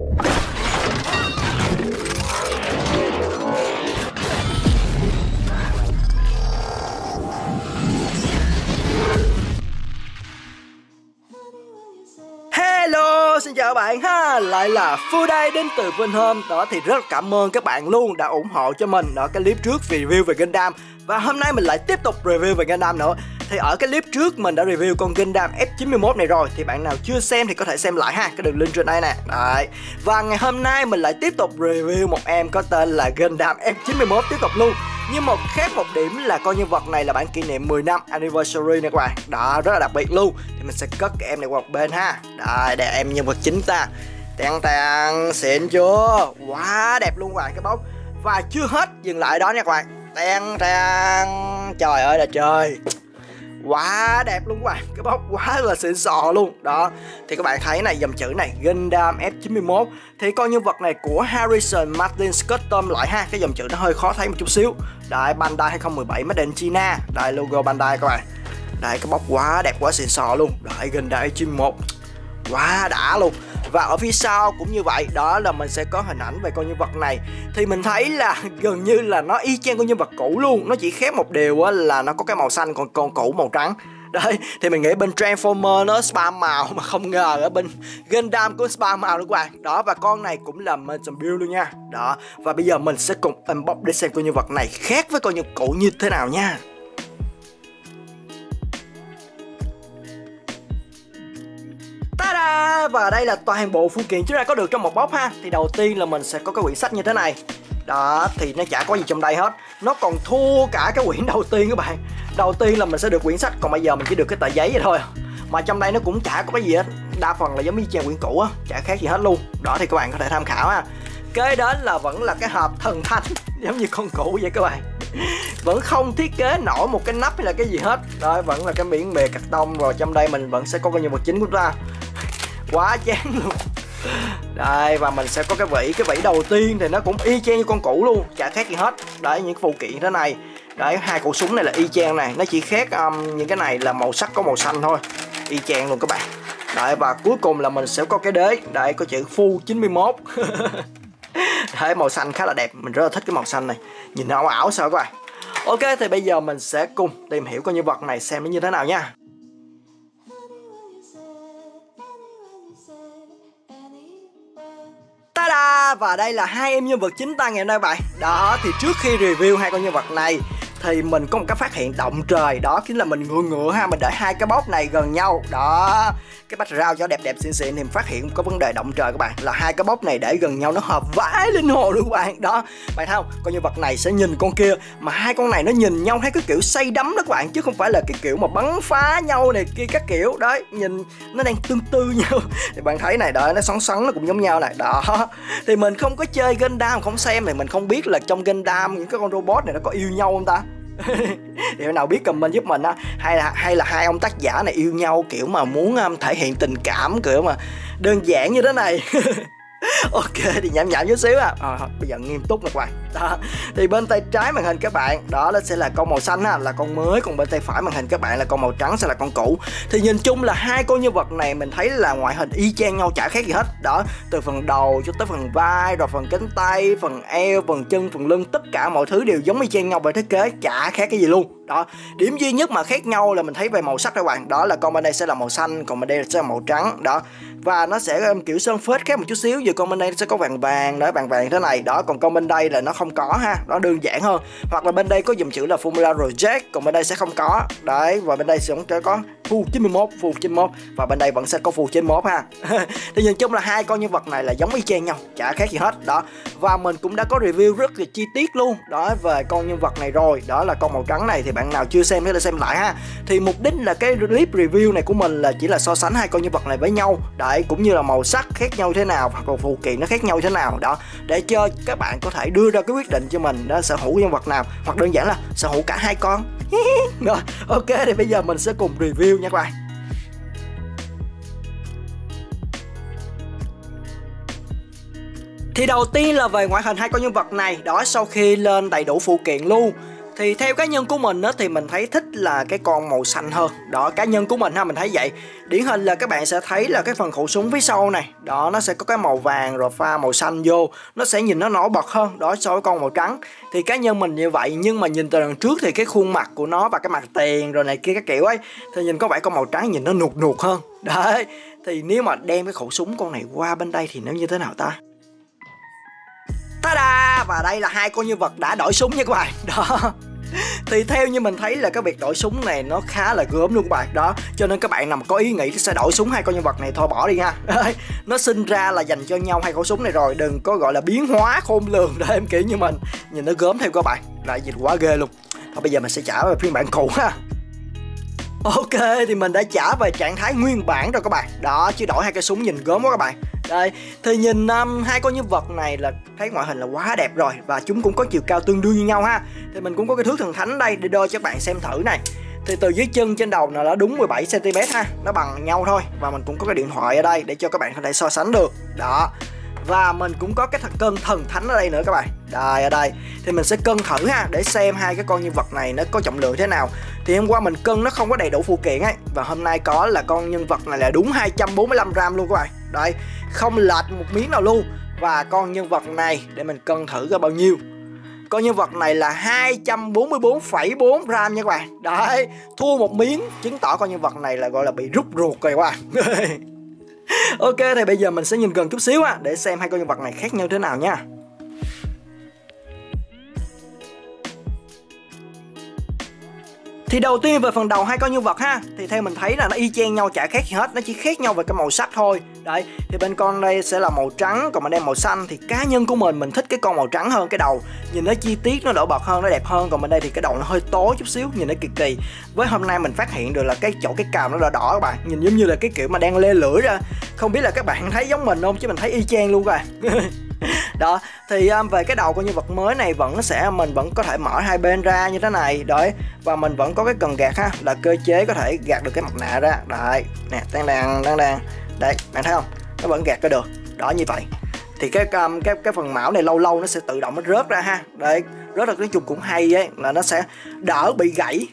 Hello, xin chào các bạn ha. Lại là Phu đây đến từ Vinhome. Đó thì rất là cảm ơn các bạn luôn đã ủng hộ cho mình ở cái clip trước review về Gundam. Và hôm nay mình lại tiếp tục review về Gundam nữa. Thì ở cái clip trước mình đã review con Gundam F91 này rồi. Thì bạn nào chưa xem thì có thể xem lại ha. Cái đường link trên đây nè. Đấy. Và ngày hôm nay mình lại tiếp tục review một em có tên là Gundam F91 tiếp tục luôn. Nhưng khác một điểm là coi nhân vật này là bản kỷ niệm 10 năm anniversary nè các bạn. Đó, rất là đặc biệt luôn. Thì mình sẽ cất cái em này qua một bên ha. Đây, đây em nhân vật chính ta. Tàn tàn, xịn chưa? Quá đẹp luôn các bạn, cái bóng. Và chưa hết, dừng lại đó nha các bạn. Tàn tàn, trời ơi là trời. Quá đẹp luôn các bạn, cái bóc quá là xịn sò luôn. Đó, thì các bạn thấy này, dòng chữ này Gundam F91. Thì con nhân vật này của Harrison Martin's Custom lại ha. Cái dòng chữ nó hơi khó thấy một chút xíu. Đấy, Bandai 2017 Made in China. Đây, logo Bandai các bạn. Đây, cái bóc quá đẹp, quá xịn sò luôn. Đấy, Gundam F91 quá đã luôn. Và ở phía sau cũng như vậy, đó là mình sẽ có hình ảnh về con nhân vật này. Thì mình thấy là gần như là nó y chang con nhân vật cũ luôn. Nó chỉ khác một điều là nó có cái màu xanh, còn con cũ màu trắng. Đấy, thì mình nghĩ bên Transformer nó spam màu, mà không ngờ ở bên Gundam có spam màu nữa các bạn. Đó, và con này cũng là Mention Build luôn nha. Đó, và bây giờ mình sẽ cùng unbox để xem con nhân vật này khác với con nhân vật cũ như thế nào nha. Và đây là toàn bộ phụ kiện chúng ta có được trong một box ha. Thì đầu tiên là mình sẽ có cái quyển sách như thế này. Đó, thì nó chả có gì trong đây hết. Nó còn thua cả cái quyển đầu tiên các bạn. Đầu tiên là mình sẽ được quyển sách, còn bây giờ mình chỉ được cái tờ giấy vậy thôi. Mà trong đây nó cũng chả có cái gì hết. Đa phần là giống như trang quyển cũ á, chả khác gì hết luôn. Đó, thì các bạn có thể tham khảo ha. Kế đến là vẫn là cái hộp thần thánh giống như con cũ vậy các bạn. Vẫn không thiết kế nổi một cái nắp hay là cái gì hết. Đó, vẫn là cái miếng bìa cạc tông. Rồi trong đây mình vẫn sẽ có nhân vật chính của chúng ta. Quá chán luôn. Đây, và mình sẽ có cái vỉ đầu tiên thì nó cũng y chang như con cũ luôn, chả khác gì hết. Đấy, những cái phụ kiện thế này. Đấy, hai khẩu súng này là y chang này, nó chỉ khác những cái này là màu sắc có màu xanh thôi. Y chang luôn các bạn. Đấy, và cuối cùng là mình sẽ có cái đế. Đấy, có chữ Fu 91. Đấy, màu xanh khá là đẹp, mình rất là thích cái màu xanh này. Nhìn nó ảo ảo sao các bạn. Ok, thì bây giờ mình sẽ cùng tìm hiểu con nhân vật này xem nó như thế nào nha. Và đây là hai em nhân vật chính ta ngày hôm nay bạn. Đó, thì trước khi review hai con nhân vật này thì mình có một cái phát hiện động trời. Đó chính là mình ngựa ha, mình để hai cái box này gần nhau. Đó, cái background cho đẹp đẹp xịn xịn thì mình phát hiện có vấn đề động trời các bạn. Là hai cái box này để gần nhau nó hợp vãi linh hồn luôn các bạn. Đó, bạn thấy không, con nhân vật này sẽ nhìn con kia, mà hai con này nó nhìn nhau hay cái kiểu say đắm đó các bạn, chứ không phải là cái kiểu mà bắn phá nhau này kia các kiểu. Đấy, nhìn nó đang tương tư nhau. Thì bạn thấy này, đợi nó xoắn xoắn nó cũng giống nhau này. Đó, thì mình không có chơi Gundam, không xem thì mình không biết là trong Gundam những cái con robot này nó có yêu nhau không ta. Thì nào biết comment giúp mình á, hay là hai ông tác giả này yêu nhau kiểu mà muốn thể hiện tình cảm kiểu mà đơn giản như thế này. Ok, thì nhảm nhảm chút xíu bây giờ nghiêm túc nè các bạn. Đó, thì bên tay trái màn hình các bạn, đó nó sẽ là con màu xanh ha, là con mới, còn bên tay phải màn hình các bạn là con màu trắng sẽ là con cũ. Thì nhìn chung là hai con nhân vật này mình thấy là ngoại hình y chang nhau, chả khác gì hết. Đó, từ phần đầu cho tới phần vai, rồi phần cánh tay, phần eo, phần chân, phần lưng, tất cả mọi thứ đều giống y chang nhau về thiết kế, chả khác cái gì luôn. Đó, điểm duy nhất mà khác nhau là mình thấy về màu sắc các bạn. Đó là con bên đây sẽ là màu xanh, còn bên đây sẽ là màu trắng. Đó, và nó sẽ kiểu sơn phết khác một chút xíu, giờ con bên đây sẽ có vàng vàng, đó, vàng vàng thế này. Đó, còn con bên đây là nó không có ha, nó đơn giản hơn. Hoặc là bên đây có dòng chữ là Formula Reject, còn bên đây sẽ không có. Đấy, và bên đây sẽ có Fu 91 và bên đây vẫn sẽ có Fu 91 ha. Thì nhìn chung là hai con nhân vật này là giống y chang nhau, chả khác gì hết. Đó, và mình cũng đã có review rất là chi tiết luôn đó về con nhân vật này rồi. Đó là con màu trắng này, thì bạn nào chưa xem thì xem lại ha. Thì mục đích là cái clip review này của mình là chỉ là so sánh hai con nhân vật này với nhau. Đấy, cũng như là màu sắc khác nhau thế nào, hoặc là phụ kiện nó khác nhau thế nào. Đó, để cho các bạn có thể đưa ra cái quyết định cho mình đó, sở hữu nhân vật nào, hoặc đơn giản là sở hữu cả hai con. Rồi, ok, thì bây giờ mình sẽ cùng review nha các bạn. Thì đầu tiên là về ngoại hình hai con nhân vật này. Đó, sau khi lên đầy đủ phụ kiện luôn Thì theo cá nhân của mình á, thì mình thấy thích là cái con màu xanh hơn. Đó, cá nhân của mình ha, mình thấy vậy. Điển hình là các bạn sẽ thấy là cái phần khẩu súng phía sau này, đó, nó sẽ có cái màu vàng rồi pha màu xanh vô, nó sẽ nhìn nó nổi bật hơn đó so với con màu trắng. Thì cá nhân mình như vậy, nhưng mà nhìn từ đằng trước thì cái khuôn mặt của nó và cái mặt tiền rồi này kia các kiểu ấy, thì nhìn có vẻ con màu trắng nhìn nó nuột nuột hơn. Đấy, thì nếu mà đem cái khẩu súng con này qua bên đây thì nó như thế nào ta? Ta-da! Và đây là hai con nhân vật đã đổi súng nha các bạn. Đó. Thì theo như mình thấy là cái việc đổi súng này nó khá là gớm luôn các bạn. Đó, cho nên các bạn nào mà có ý nghĩ sẽ đổi súng hai con nhân vật này thôi bỏ đi nha. Nó sinh ra là dành cho nhau hai khẩu súng này rồi, đừng có gọi là biến hóa khôn lường để em kiểu như mình. Nhìn nó gớm theo các bạn, lại nhìn quá ghê luôn. Thôi bây giờ mình sẽ trả về phiên bản cũ ha. Ok, thì mình đã trả về trạng thái nguyên bản rồi các bạn. Đó, chứ đổi hai cây súng nhìn gớm quá các bạn. Đây, thì nhìn hai con nhân vật này là thấy ngoại hình là quá đẹp rồi. Và chúng cũng có chiều cao tương đương như nhau ha. Thì mình cũng có cái thước thần thánh đây để đo cho các bạn xem thử này. Thì từ dưới chân trên đầu là đúng 17 cm ha. Nó bằng nhau thôi. Và mình cũng có cái điện thoại ở đây để cho các bạn có thể so sánh được. Đó. Và mình cũng có cái cân thần thánh ở đây nữa các bạn. Đây, ở đây thì mình sẽ cân thử ha, để xem hai cái con nhân vật này nó có trọng lượng thế nào. Thì hôm qua mình cân nó không có đầy đủ phụ kiện ấy, và hôm nay có là con nhân vật này là đúng 245 gram luôn các bạn. Đây, không lệch một miếng nào luôn. Và con nhân vật này để mình cân thử coi bao nhiêu. Con nhân vật này là 244,4 gram nha các bạn. Đấy, thua một miếng, chứng tỏ con nhân vật này là gọi là bị rút ruột rồi các bạn. Ok, thì bây giờ mình sẽ nhìn gần chút xíu á, để xem hai con nhân vật này khác nhau thế nào nha. Thì đầu tiên về phần đầu hai con nhân vật ha, thì theo mình thấy là nó y chang nhau, chả khác gì hết, nó chỉ khác nhau về cái màu sắc thôi. Đấy, thì bên con đây sẽ là màu trắng, còn bên đây màu xanh. Thì cá nhân của mình thích cái con màu trắng hơn, cái đầu nhìn nó chi tiết, nó nổi bật hơn, nó đẹp hơn. Còn bên đây thì cái đầu nó hơi tối chút xíu, nhìn nó kỳ kỳ. Với hôm nay mình phát hiện được là cái chỗ cái cào nó đỏ đỏ các bạn, nhìn giống như là cái kiểu mà đang lê lưỡi ra. Không biết là các bạn thấy giống mình không, chứ mình thấy y chang luôn rồi. Đó, thì về cái đầu con nhân vật mới này mình vẫn có thể mở hai bên ra như thế này. Đấy, và mình vẫn có cái cần gạt ha, là cơ chế có thể gạt được cái mặt nạ ra. Đấy, nè, đang. Đấy, bạn thấy không? Nó vẫn gạt ra được. Đó, như vậy. Thì cái phần mão này lâu lâu nó sẽ tự động nó rớt ra ha. Đấy, rớt ra nói chung cũng hay ấy, là nó sẽ đỡ bị gãy.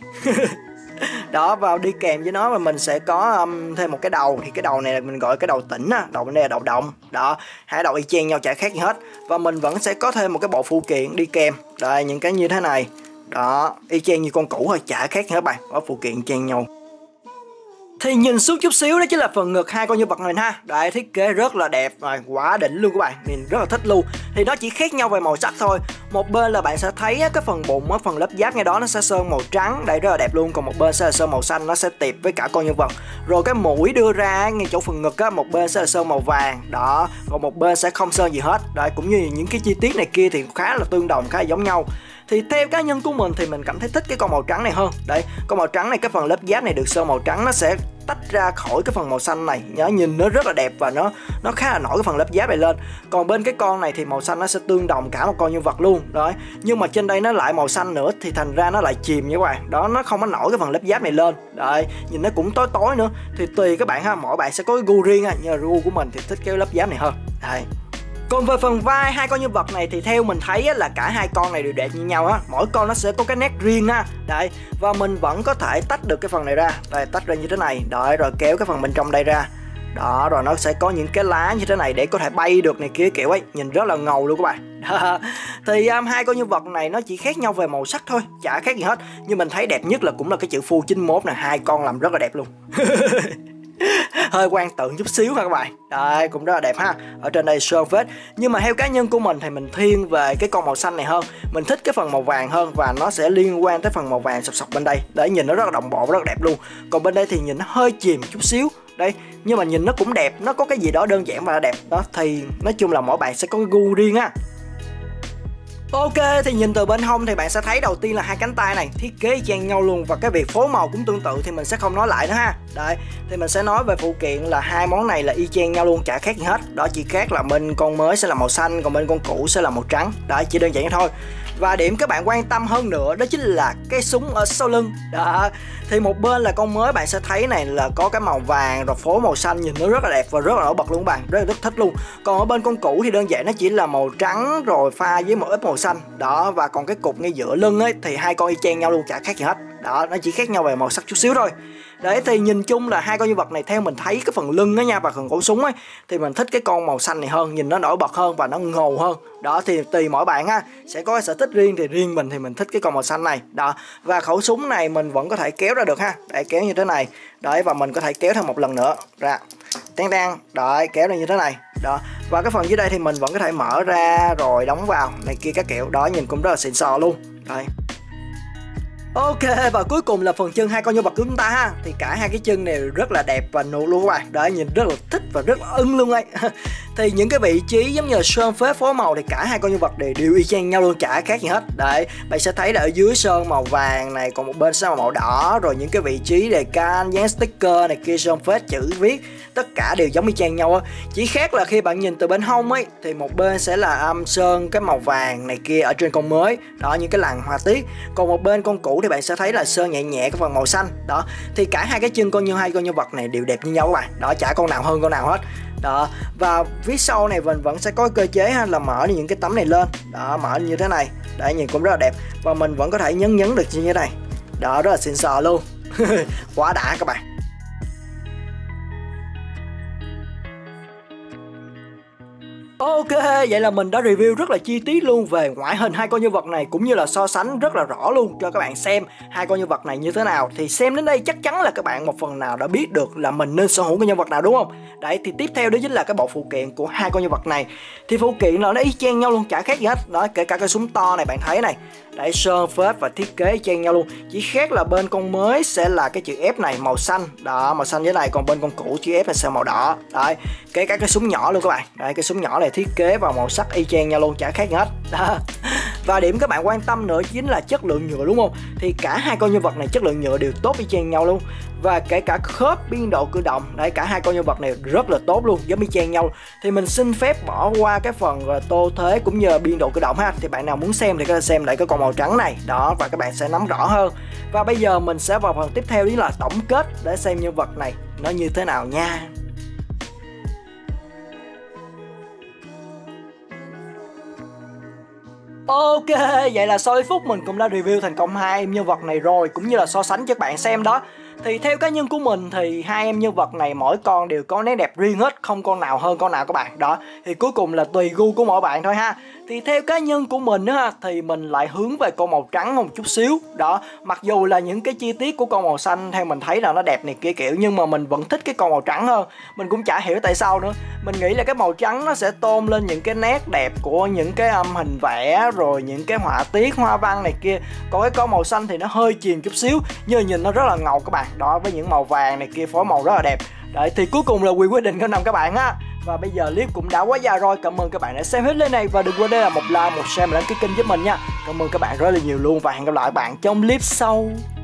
Đó, vào đi kèm với nó mà mình sẽ có thêm một cái đầu. Thì cái đầu này là mình gọi cái đầu tĩnh á, đầu bên đây là đầu đồng. Đó, hai đầu y chang nhau chả khác gì hết. Và mình vẫn sẽ có thêm một cái bộ phụ kiện đi kèm. Đây, những cái như thế này. Đó, y chang như con cũ thôi, chả khác gì hết bạn. Có phụ kiện chang nhau. Thì nhìn xuống chút xíu đó chính là phần ngực hai con nhân vật này ha. Đấy, thiết kế rất là đẹp rồi, quá đỉnh luôn các bạn, nhìn rất là thích luôn. Thì nó chỉ khác nhau về màu sắc thôi. Một bên là bạn sẽ thấy cái phần bụng, phần lớp giáp ngay đó nó sẽ sơn màu trắng, đây rất là đẹp luôn. Còn một bên sẽ là sơn màu xanh, nó sẽ tiệp với cả con nhân vật. Rồi cái mũi đưa ra ngay chỗ phần ngực á, một bên sẽ là sơn màu vàng, đó, còn một bên sẽ không sơn gì hết. Đấy, cũng như những cái chi tiết này kia thì khá là tương đồng, khá là giống nhau. Thì theo cá nhân của mình thì mình cảm thấy thích cái con màu trắng này hơn. Đấy, con màu trắng này, cái phần lớp giáp này được sơn màu trắng, nó sẽ tách ra khỏi cái phần màu xanh này. Nhớ, nhìn nó rất là đẹp và nó khá là nổi cái phần lớp giáp này lên. Còn bên cái con này thì màu xanh nó sẽ tương đồng cả một con nhân vật luôn. Đấy, nhưng mà trên đây nó lại màu xanh nữa thì thành ra nó lại chìm nha các bạn. Đó, nó không có nổi cái phần lớp giáp này lên. Đấy, nhìn nó cũng tối tối nữa. Thì tùy các bạn ha, mỗi bạn sẽ có cái gu riêng ha. Nhưng mà gu của mình thì thích cái lớp giáp này hơn. Đấy. Còn về phần vai hai con nhân vật này thì theo mình thấy là cả hai con này đều đẹp như nhau á, mỗi con nó sẽ có cái nét riêng ha. Đấy, và mình vẫn có thể tách được cái phần này ra. Đây, tách ra như thế này. Đấy, rồi kéo cái phần bên trong đây ra. Đó, rồi nó sẽ có những cái lá như thế này để có thể bay được này kia kiểu ấy, nhìn rất là ngầu luôn các bạn. Thì hai con nhân vật này nó chỉ khác nhau về màu sắc thôi, chả khác gì hết. Nhưng mình thấy đẹp nhất là cũng là cái chữ Fu 91 nè, hai con làm rất là đẹp luôn. Hơi quan tượng chút xíu ha các bạn. Đây, cũng rất là đẹp ha. Ở trên đây sơn phết. Nhưng mà theo cá nhân của mình thì mình thiên về cái con màu xanh này hơn. Mình thích cái phần màu vàng hơn, và nó sẽ liên quan tới phần màu vàng sọc sọc bên đây. Để nhìn nó rất là đồng bộ, rất là đẹp luôn. Còn bên đây thì nhìn nó hơi chìm chút xíu. Đây, nhưng mà nhìn nó cũng đẹp, nó có cái gì đó đơn giản và đẹp. Đó, thì nói chung là mỗi bạn sẽ có cái gu riêng á. Ok, thì nhìn từ bên hông thì bạn sẽ thấy đầu tiên là hai cánh tay này thiết kế y chang nhau luôn, và cái việc phối màu cũng tương tự thì mình sẽ không nói lại nữa ha. Đấy, thì mình sẽ nói về phụ kiện là hai món này là y chang nhau luôn, chả khác gì hết. Đó, chỉ khác là bên con mới sẽ là màu xanh, còn bên con cũ sẽ là màu trắng. Đó, chỉ đơn giản thôi. Và điểm các bạn quan tâm hơn nữa đó chính là cái súng ở sau lưng. Đó, thì một bên là con mới bạn sẽ thấy này là có cái màu vàng rồi phối màu xanh, nhìn nó rất là đẹp và rất là nổi bật luôn các bạn, rất thích luôn. Còn ở bên con cũ thì đơn giản nó chỉ là màu trắng rồi pha với một ít màu xanh. Đó, và còn cái cục ngay giữa lưng ấy thì hai con y chang nhau luôn, chả khác gì hết. Đó, nó chỉ khác nhau về màu sắc chút xíu thôi. Đấy, thì nhìn chung là hai con nhân vật này theo mình thấy cái phần lưng đó nha và phần cổ súng ấy thì mình thích cái con màu xanh này hơn, nhìn nó nổi bật hơn và nó ngầu hơn. Đó, thì tùy mỗi bạn ha, sẽ có cái sở thích riêng, thì riêng mình thì mình thích cái con màu xanh này. Đó, và khẩu súng này mình vẫn có thể kéo ra được ha. Để kéo như thế này. Đấy, và mình có thể kéo thêm một lần nữa ra. Tang. Đấy, kéo ra như thế này. Đó, và cái phần dưới đây thì mình vẫn có thể mở ra rồi đóng vào này kia các kiểu. Đó, nhìn cũng rất là xịn sò luôn. Đấy. Ok, và cuối cùng là phần chân hai con nhân vật của chúng ta ha. Thì cả hai cái chân này rất là đẹp và nuột luôn các bạn. Đấy, nhìn rất là thích và rất là ưng luôn ấy. Thì những cái vị trí giống như là sơn phết phối màu thì cả hai con nhân vật đều y chang nhau luôn, chả khác gì hết. Đấy, bạn sẽ thấy là ở dưới sơn màu vàng này, còn một bên sơn màu đỏ, rồi những cái vị trí đề can, dán sticker này kia sơn phết chữ viết, tất cả đều giống y chang nhau á. Chỉ khác là khi bạn nhìn từ bên hông ấy thì một bên sẽ là sơn cái màu vàng này kia ở trên con mới. Đó, những cái lằn hoa tiết. Còn một bên con cũ thì bạn sẽ thấy là sơn nhẹ nhẹ cái phần màu xanh. Đó, thì cả hai cái chân hai con nhân vật này đều đẹp như nhau các bạn. Đó, chả con nào hơn con nào hết. Đó, và phía sau này mình vẫn sẽ có cơ chế ha, là mở những cái tấm này lên. Đó, mở như thế này. Đấy, nhìn cũng rất là đẹp. Và mình vẫn có thể nhấn được như thế này. Đó, rất là xịn sò luôn. Quá đã các bạn. Ok, vậy là mình đã review rất là chi tiết luôn về ngoại hình hai con nhân vật này, cũng như là so sánh rất là rõ luôn cho các bạn xem hai con nhân vật này như thế nào. Thì xem đến đây chắc chắn là các bạn một phần nào đã biết được là mình nên sở hữu con nhân vật nào đúng không? Đấy, thì tiếp theo đó chính là cái bộ phụ kiện của hai con nhân vật này. Thì phụ kiện là nó y chang nhau luôn, chả khác gì hết. Đó, kể cả cái súng to này bạn thấy này. Đấy, sơn phết và thiết kế y chang nhau luôn. Chỉ khác là bên con mới sẽ là cái chữ F này màu xanh. Đó, màu xanh dưới này, còn bên con cũ chữ F là sẽ màu đỏ. Đấy, kể cả cái súng nhỏ luôn các bạn. Đấy, cái súng nhỏ này thiết kế và màu sắc y chang nhau luôn, chả khác gì hết. Đó. Và điểm các bạn quan tâm nữa chính là chất lượng nhựa đúng không? Thì cả hai con nhân vật này chất lượng nhựa đều tốt y chang nhau luôn. Và kể cả khớp, biên độ cử động, đấy, cả hai con nhân vật này rất là tốt luôn, giống y chang nhau. Thì mình xin phép bỏ qua cái phần tô thế cũng như là biên độ cử động ha. Thì bạn nào muốn xem thì có thể xem lại cái con màu trắng này. Đó, và các bạn sẽ nắm rõ hơn. Và bây giờ mình sẽ vào phần tiếp theo, đó là tổng kết để xem nhân vật này nó như thế nào nha. Ok, vậy là sau ít phút mình cũng đã review thành công hai em nhân vật này rồi, cũng như là so sánh cho các bạn xem đó. Thì theo cá nhân của mình thì hai em nhân vật này mỗi con đều có nét đẹp riêng hết, không con nào hơn con nào các bạn. Đó, thì cuối cùng là tùy gu của mỗi bạn thôi ha. Thì theo cá nhân của mình á, thì mình lại hướng về con màu trắng một chút xíu. Đó, mặc dù là những cái chi tiết của con màu xanh theo mình thấy là nó đẹp này kia kiểu, nhưng mà mình vẫn thích cái con màu trắng hơn. Mình cũng chả hiểu tại sao nữa. Mình nghĩ là cái màu trắng nó sẽ tôn lên những cái nét đẹp của những cái hình vẽ, rồi những cái họa tiết, hoa văn này kia. Còn cái con màu xanh thì nó hơi chìm chút xíu, nhưng mà nhìn nó rất là ngầu các bạn. Đó, với những màu vàng này kia phối màu rất là đẹp. Đấy, thì cuối cùng là quyền quyết định của năm các bạn á. Và bây giờ clip cũng đã quá dài rồi. Cảm ơn các bạn đã xem hết lên này. Và đừng quên đây là một like, một share và đăng ký kênh giúp mình nha. Cảm ơn các bạn rất là nhiều luôn. Và hẹn gặp lại các bạn trong clip sau.